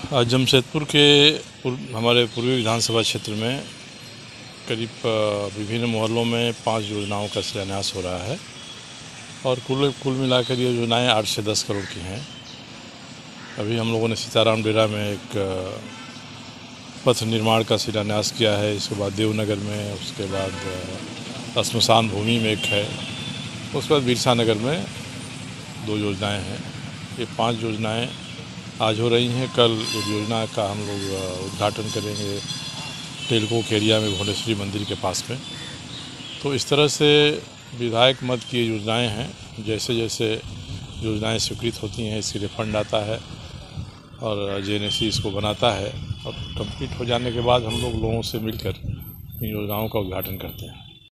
आज जमशेदपुर के हमारे पूर्वी विधानसभा क्षेत्र में करीब विभिन्न मोहल्लों में 5 योजनाओं का शिलान्यास हो रहा है और कुल मिलाकर ये योजनाएं 8 से 10 करोड़ की हैं। अभी हम लोगों ने सीताराम डेरा में एक पथ निर्माण का शिलान्यास किया है, इसके बाद देवनगर में, उसके बाद श्मशान भूमि में एक है, उसके बाद बिरसा नगर में 2 योजनाएं हैं। ये 5 योजनाएं आज हो रही हैं। कल एक योजना का हम लोग उद्घाटन करेंगे टेलको के एरिया में भुवनेश्वरी मंदिर के पास में। तो इस तरह से विधायक मद की योजनाएं हैं। जैसे जैसे योजनाएं स्वीकृत होती हैं इसके लिए फंड आता है और जेएनएससी इसको बनाता है और कंप्लीट हो जाने के बाद हम लोगों से मिलकर इन योजनाओं का उद्घाटन करते हैं।